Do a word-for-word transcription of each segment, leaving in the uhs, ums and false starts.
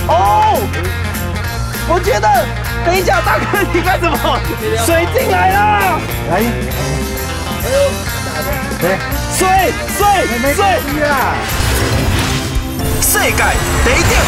哦，我觉得，等一下，大哥，你干什么？水进来了！ 来， 哎呦，对，水水水啊！ 世界第一点。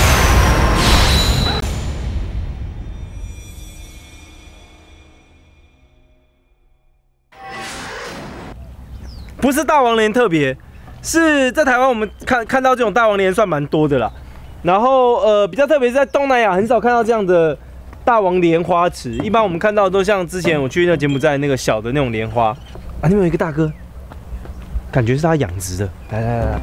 不是大王莲特别，是在台湾我们看看到这种大王莲算蛮多的啦。然后呃，比较特别是在东南亚很少看到这样的大王莲花池，一般我们看到的都像之前我去那个柬埔寨那个小的那种莲花啊。那边有一个大哥，感觉是他养殖的。来来来来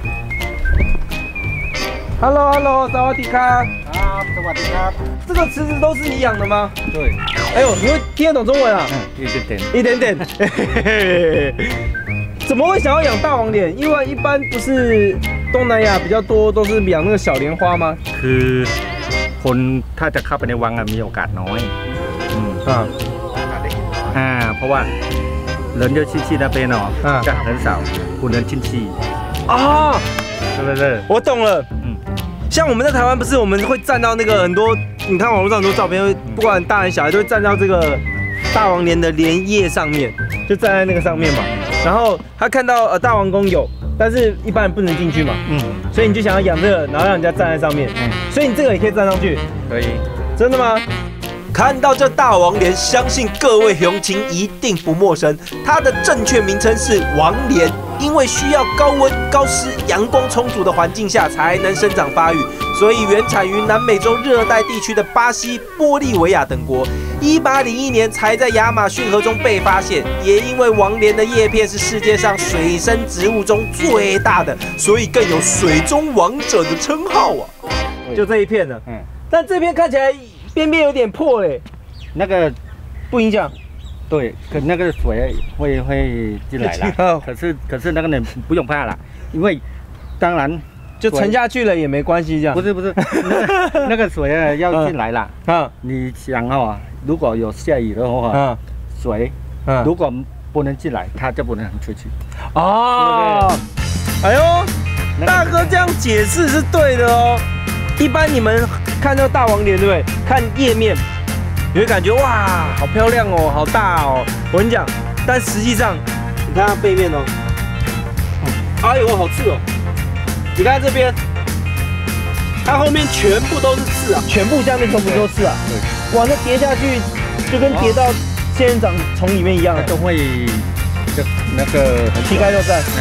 ，Hello Hello， 萨瓦迪卡。 好，萨瓦迪卡。 这个池子都是你养的吗？ 对。 哎呦，你会听得懂中文啊？ 嗯，一点点。 一点点。嘿嘿嘿嘿怎么会想要养大王莲？因为一般不是东南亚比较多都是养那个小莲花吗？ คือคนถ้าจะเข้าไปในวังมีโอกาสน้อยอืมอ่าอ่าเพราะว่า人就去去那边哦，就很少不能进去啊， 对不对？ 我懂了，嗯，像我们在台湾不是我们会站到那个很多，你看网络上很多照片，不管大人小孩都会站到这个大王莲的莲叶上面，就站在那个上面嘛。然后他看到呃大王宫有，但是一般人不能进去嘛，嗯，所以你就想要养这个，然后让人家站在上面，嗯，所以你这个也可以站上去， 可以， 真的吗？看到这大王莲，相信各位乡亲一定不陌生。它的正确名称是王莲，因为需要高温、高湿、阳光充足的环境下才能生长发育，所以原产于南美洲热带地区的巴西、玻利维亚等国。一八零一年才在亚马逊河中被发现，也因为王莲的叶片是世界上水生植物中最大的，所以更有水中王者的称号啊。就这一片呢，嗯，但这片看起来。 边边有点破嘞， 那个不影响。 对，可那个水会会进来了。可是可是那个你不用怕了，因为当然就沉下去了也没关系，这样。 不是不是，那, 那个水啊要进来了。啊，你想哦，如果有下雨的话，啊，水，啊，如果不能进来，它就不能出去。 哦，哎呦，大哥这样解释是对的哦。 一般你们看到大王莲，对不对？看叶面，你会感觉哇，好漂亮哦，好大哦。我跟你讲，但实际上，你看它背面哦，哎呦，好刺哦！你看这边，它后面全部都是刺啊，全部下面全部都是刺啊。对，哇，那跌下去就跟跌到仙人掌丛里面一样， 都会就那个膝盖都在。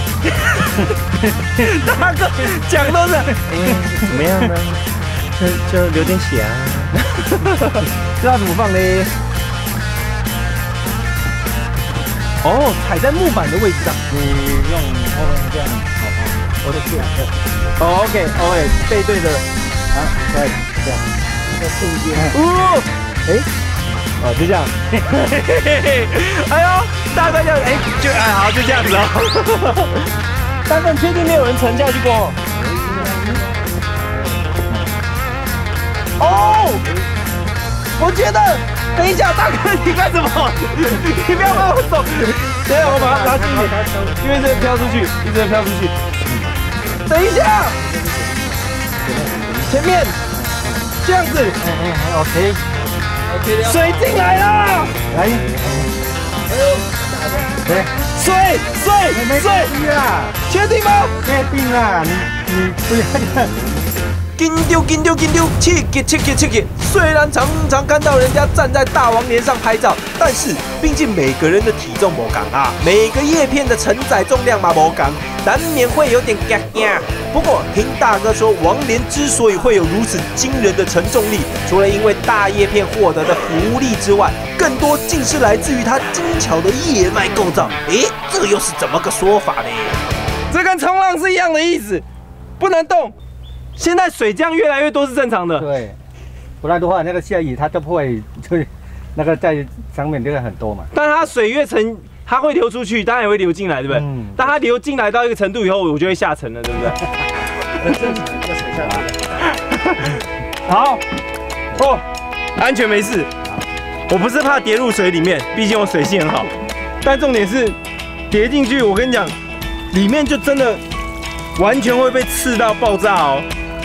大哥讲都是，嗯，怎么样呢？就就流点血啊，知道怎么放嘞？哦，踩在木板的位置上。 你用后面这样，好好，我的去。 哦 ，OK， OK， 背对着，啊，对，这样，要瞬间。哦，哎，哦，就这样。哎呦，大哥这样，哎，就哎好，就这样子哦。大哥，你确定没有人沉下去过？哦，我觉得，等一下，大哥，你干什么？你不要把我走，等一下我把它拿进去，因为这个飘出去，一直飘出去。等一下，前面这样子 ，OK， OK， 水进来了， 来， 哎呦，对。 水水水啊！确定吗？ 确定啦，你你不要看。 紧丢紧丢紧丢，刺激刺激刺激！虽然常常看到人家站在大王莲上拍照，但是毕竟每个人的体重不同啊，每个叶片的承载重量嘛不同，难免会有点嘎嘎。不过听大哥说，王莲之所以会有如此惊人的承重力，除了因为大叶片获得的浮力之外，更多竟是来自于它精巧的叶脉构造。诶，这又是怎么个说法呢？这跟冲浪是一样的意思，不能动。 现在水降越来越多是正常的， 对，不然的话那个下雨它就不会，就那个在上面这个很多嘛。 但它水越沉，它会流出去，当然也会流进来，对不对？嗯。当它流进来到一个程度以后，我就会下沉了，对不对？很正常，要水下来。好，哦，安全没事。我不是怕跌入水里面，毕竟我水性很好。但重点是跌进去，我跟你讲，里面就真的完全会被刺到爆炸哦。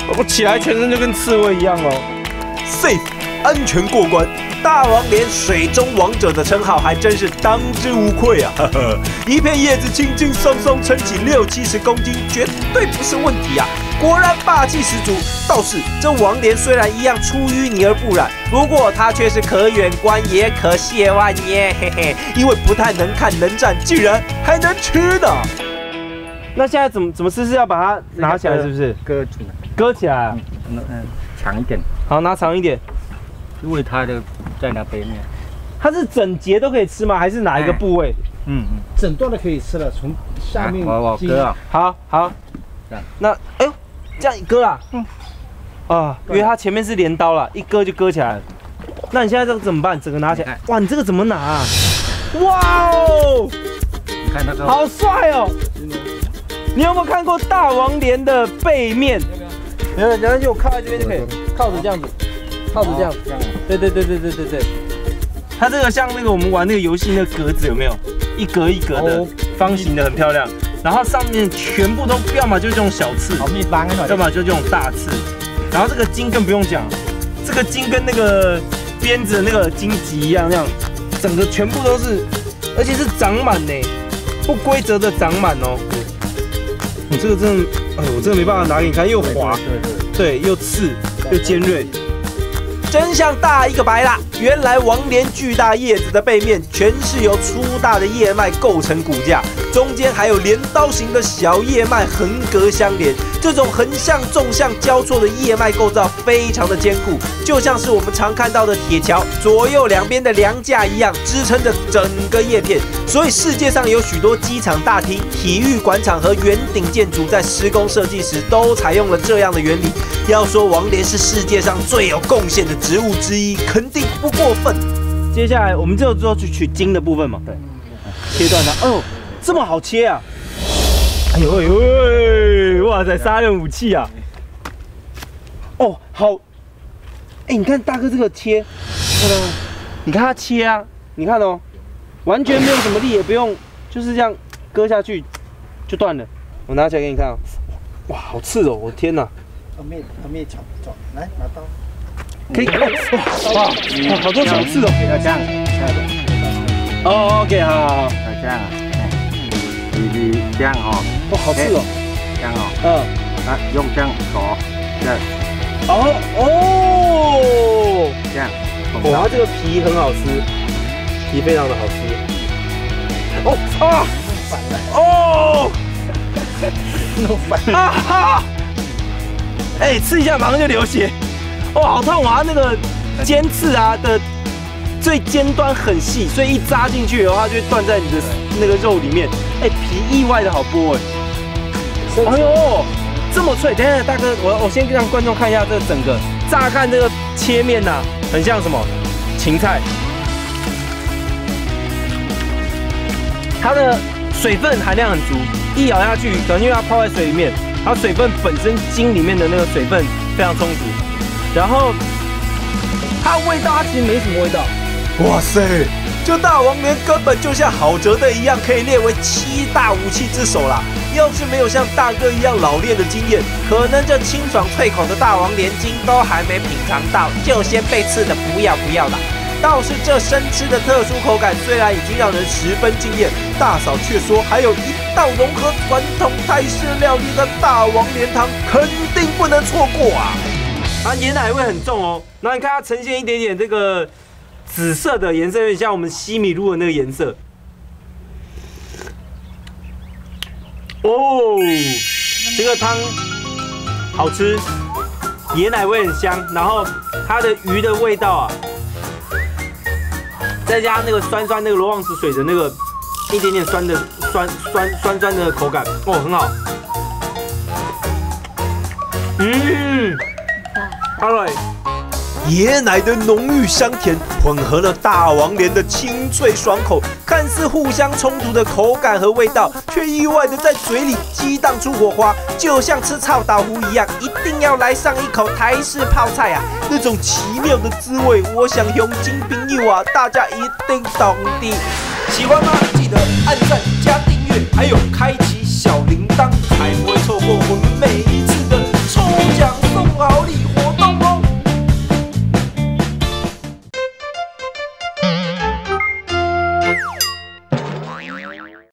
我起来全身就跟刺猬一样哦。Safe， 安全过关。大王连水中王者的称号还真是当之无愧啊！呵呵，一片叶子轻轻松松撑起六七十公斤，绝对不是问题啊！果然霸气十足。倒是这王莲虽然一样出淤泥而不染，不过它却是可远观也可亵玩耶，嘿嘿，因为不太能看能战，竟然还能吃呢。那现在怎么怎么试？是要把它拿起来，是不是？ 割起来， 割起来啊！ 嗯嗯，长一点。好， 拿长一点。 因为它的在那边面， 它是整节都可以吃吗？还是哪一个部位？ 嗯嗯，整段的可以吃了，从下面。 我我割啊。 好好。那哎呦，这样割啊？嗯。啊，因为它前面是镰刀啦，一割就割起来了。那你现在这个怎么办？整个拿起来。哇，你这个怎么拿啊？哇哦！ 你看那个。 好帅哦！你有没有看过大王莲的背面？没有，然后就靠在这边就可以，靠着这样子。靠着这样，这样，对对对对对对对，它这个像那个我们玩那个游戏那个格子有没有？一格一格的，方形的很漂亮。然后上面全部都要么就是这种小刺， 好密帮啊， 要么就这种大刺。然后这个筋更不用讲，这个筋跟那个鞭子的那个荆棘一样，那样整个全部都是，而且是长满呢，不规则的长满哦。我这个真的，哎，我真的没办法拿给你看，又滑，对，又刺又尖锐。真相大一个白啦！原来王莲巨大叶子的背面全是由粗大的叶脉构成骨架，中间还有镰刀形的小叶脉横隔相连。这种横向、纵向交错的叶脉构造非常的坚固，就像是我们常看到的铁桥左右两边的梁架一样，支撑着整个叶片。所以世界上有许多机场大厅、体育馆场和圆顶建筑在施工设计时都采用了这样的原理。要说王莲是世界上最有贡献的植物之一，肯定不过分。接下来我们就做去取茎的部分嘛，对，切断它。哦，这么好切啊！哎呦哎呦，哇塞，杀人武器啊！哦，好，哎，你看大哥这个切，看到吗？你看他切啊，你看哦，完全没有什么力，也不用，就是这样割下去就断了。我拿起来给你看啊，哇，好刺哦！我天哪！ 后面后面找找，来拿刀。 可以，哇哇，好多小刺哦！ 要这样，这样的。哦 ，OK， 好好好， 要这样啊，你你这样哦。 哇，好刺哦！ 这样哦。 嗯。 啊，用这样手，这样。 哦哦。 这样。 哇，它这个皮很好吃，皮非常的好吃。哦啊！哦。 弄反啊哈！哎，刺一下马上就流血。哦，好痛啊！那个尖刺啊的最尖端很细，所以一扎进去的话，就会断在你的那个肉里面。哎，皮意外的好剥哎。哎呦，这么脆！等一下，大哥，我我先让观众看一下这整个。乍看这个切面呐、啊，很像什么芹菜，它的水分含量很足，一咬下去，可能因为它泡在水里面，它水分本身茎里面的那个水分非常充足。然后它的味道，它其实没什么味道。哇塞，这大王莲根本就像郝哲的一样，可以列为七大武器之首啦。要是没有像大哥一样老练的经验，可能这清爽脆口的大王莲筋都还没品尝到，就先被刺的不要不要啦。倒是这生吃的特殊口感，虽然已经让人十分惊艳，大嫂却说还有一道融合传统泰式料理的大王莲汤，肯定不能错过啊！它椰奶味很重哦，然后你看它呈现一点点这个紫色的颜色，有点像我们西米露的那个颜色。哦，这个汤好吃，椰奶味很香，然后它的鱼的味道啊，再加那个酸酸那个罗旺子水的那个一点点酸的酸酸酸酸的口感，哦，很好。嗯。Alright， 椰奶的浓郁香甜混合了大王莲的清脆爽口，看似互相冲突的口感和味道，却意外的在嘴里激荡出火花，就像吃臭豆腐一样，一定要来上一口台式泡菜啊！那种奇妙的滋味，我想用金朋友啊，大家一定懂的。喜欢吗？记得按赞加订阅，还有开启小铃铛，才不会错过我们每一次的抽奖。